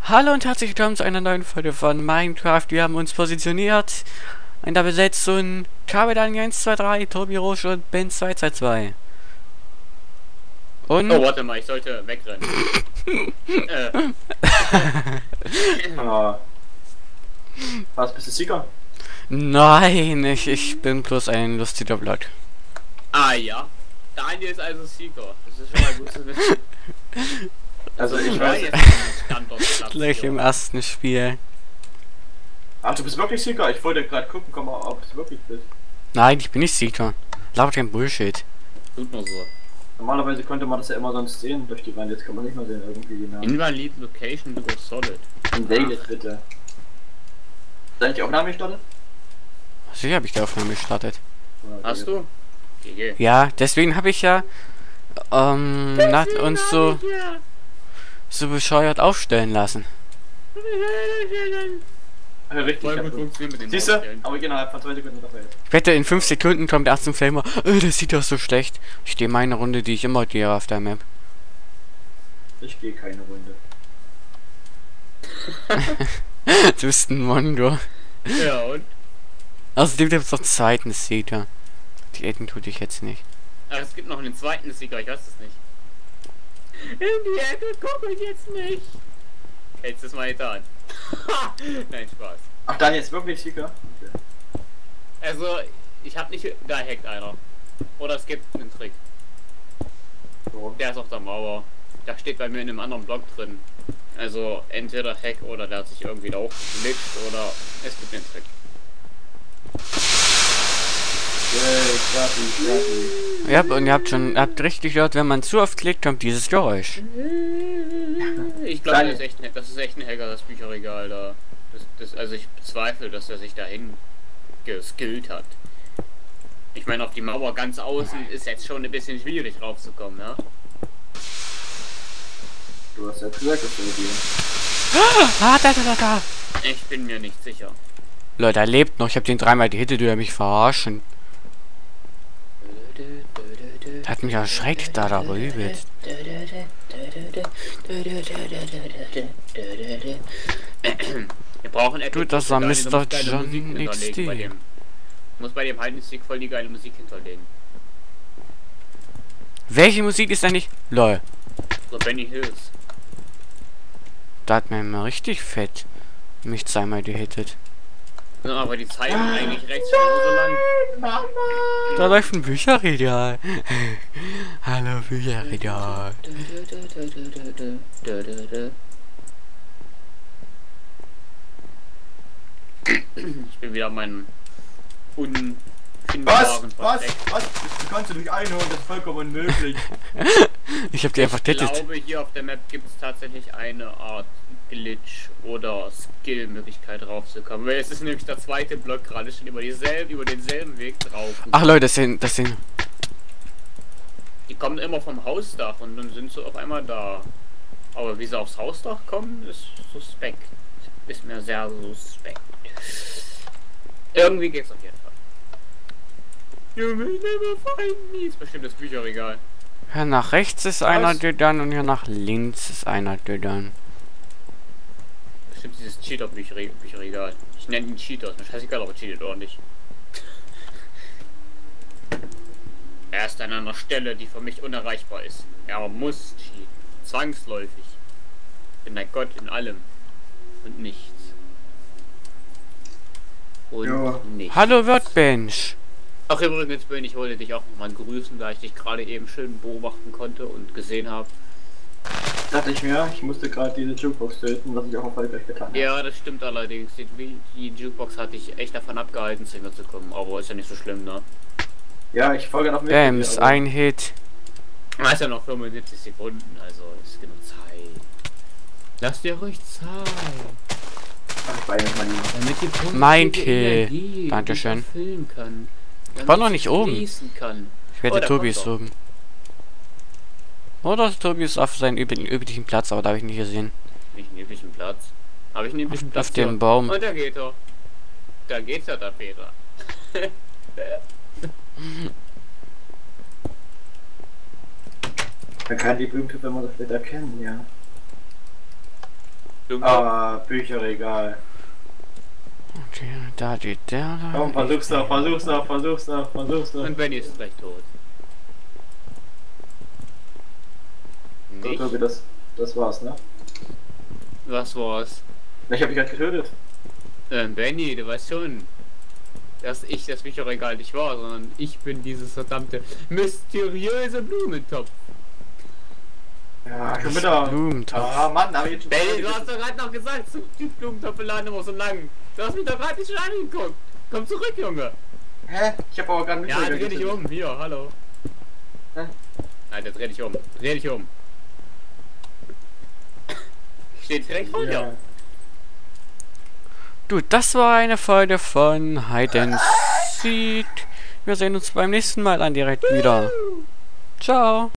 Hallo und herzlich willkommen zu einer neuen Folge von Minecraft. Wir haben uns positioniert in der Besetzung Kabedan 123, Tobi Roche und Ben 222. Und... Oh, warte mal, ich sollte wegrennen. Was, bist du Sieger? Nein, ich bin bloß ein lustiger Vlog. Ah ja, Daniel ist also Sieger. Das ist schon mal gut zu wissen. Also ich weiß jetzt Gleich im ersten Spiel. Ach, du bist wirklich Sieger? Ich wollte gerade gucken, komm mal, ob du wirklich bist. Nein, ich bin nicht Sieger. Labert kein Bullshit. Tut nur so. Normalerweise konnte man das ja immer sonst sehen durch die Wand, jetzt kann man nicht mehr sehen irgendwie genau. Invalid Location to solid. Invaded bitte. Ist eigentlich die Aufnahme gestartet? Sicher habe ich die Aufnahme gestartet. Hast du? GG. Ja, deswegen habe ich ja uns so bescheuert aufstellen lassen. Ja, richtig. Voll gut funktioniert mit den Siehst du? Baustellen. Aber innerhalb von 2 Sekunden dabei. Ich wette, in 5 Sekunden kommt der erste Flamer. Das sieht doch so schlecht. Ich gehe meine Runde, die ich immer gehe auf der Map. Ich gehe keine Runde. Du bist ein Mondo. Ja, und? Außerdem gibt es noch zweiten Sieger. Die Eden tue ich jetzt nicht. Ach, es gibt noch einen zweiten Sieger, ich weiß es nicht. In die Ecke guck ich jetzt nicht. Hältst du es mal getan? Nein, Spaß. Ach, Daniel ist wirklich Sieger? Okay. Also, ich hab nicht... Da hackt einer. Oder es gibt einen Trick. So. Der ist auf der Mauer. Da steht bei mir in einem anderen Block drin. Also, entweder Hack oder der hat sich irgendwie da hochgeklickt oder es gibt einen Trick. Ja, und ihr habt richtig gehört, wenn man zu oft klickt, kommt dieses Geräusch. Ich glaube, das ist echt ein Hacker, das Bücherregal da. Also ich bezweifle, dass er sich dahin geskillt hat. Ich meine, auf die Mauer ganz außen ist jetzt schon ein bisschen schwierig raufzukommen, ja? Du hast ja gesagt, dass du mit ihm. Da. Ich bin mir nicht sicher. Leute, er lebt noch. Ich hab den dreimal gehittet, du mich verarschen. Der hat mich erschreckt da darüber. Wir brauchen etwas. Du, das war geile Mr. Musik John hinterlegen XD. bei dem. Muss bei dem halben Stick voll die geile Musik hinterlegen. Welche Musik ist eigentlich? Lol. So Benny Hills. Da hat man mal richtig fett mich zweimal gehittet. Ja, aber die Zeit ist eigentlich rechts so lang. Da läuft ein Bücherregal. Hallo Bücherregal. Ich bin wieder mein unfindbaren Was? Versteck. Was? Du kannst du dich einholen, das ist vollkommen unmöglich. Ich hab die einfach Ich gettet. glaube, hier auf der Map gibt es tatsächlich eine Art Glitch oder Skill-Möglichkeit raufzukommen. Weil es ist nämlich der zweite Block gerade schon über denselben Weg drauf. Ach Leute, das sind. Die kommen immer vom Hausdach und dann sind sie auf einmal da. Aber wie sie aufs Hausdach kommen, ist suspekt. Ist mir sehr suspekt. Irgendwie geht's auf jeden Fall. You will never find me. Ist bestimmt das Bücherregal. Hier nach rechts ist einer dödern und hier nach links ist einer dödern. Bestimmt dieses Cheater-Bücherregal. Ich nenne ihn Cheater. Ist mir scheißegal, ob er cheatet oder nicht. Er ist an einer Stelle, die für mich unerreichbar ist. Er muss cheaten. Zwangsläufig. Bin ein Gott in allem. Und nichts. Und Ja. nichts. Hallo Workbench. Ach übrigens, Ben, ich wollte dich auch noch mal grüßen, da ich dich gerade eben schön beobachten konnte und gesehen habe. Dachte ich mir, ich musste gerade diese Jukebox töten, was ich auch erfolgreich getan habe. Ja, das stimmt allerdings. Die Jukebox hat dich echt davon abgehalten, zu mir zu kommen. Aber ist ja nicht so schlimm, ne? Ja, ich folge noch mit. Bams, ein Hit. Ist ja noch 75 Sekunden, also ist genug Zeit. Lass dir ruhig Zeit. Ach, bei mir, mein Lieber. Damit die positive Mein Kill. Energie Dankeschön. dich erfüllen kann. Ich war noch nicht oben. Fließen kann. Ich wette, der Tobi kommt ist doch. oben. Oder Tobi ist auf seinem üblichen Platz, aber da habe ich nicht gesehen. Nicht einen üblichen Platz. Habe ich einen üblichen Platz? Auf dem hier? Baum. Und da geht er. Da geht's ja, der Peter. Man kann die Blumentyp immer so später kennen, ja. Ah, Bücherregal. Okay, da steht der. Komm, versuch's noch. Und Benny ist gleich tot. So, Nicht? Tobi, das war's, ne? Was war's? Ich hab dich gerade getötet. Benny, du weißt schon, dass ich das Bücherregal nicht war, sondern ich bin dieses verdammte mysteriöse Blumentopf. Ja, schon wieder. Blumentopf. Ah, Mann, hab ich jetzt schon. Benny, du hast doch gerade noch gesagt, die Blumentopfe laden immer so lang. Du hast mich doch gerade nicht schon angeguckt. Komm zurück, Junge. Hä? Ich hab aber gar nicht. Ja, dreh dich um. Hier, hallo. Hä? Alter, dreh dich um. Dreh dich um. Steht direkt vor dir. Ja. Du, das war eine Folge von Hide and Seek. Wir sehen uns beim nächsten Mal dann direkt wieder. Ciao.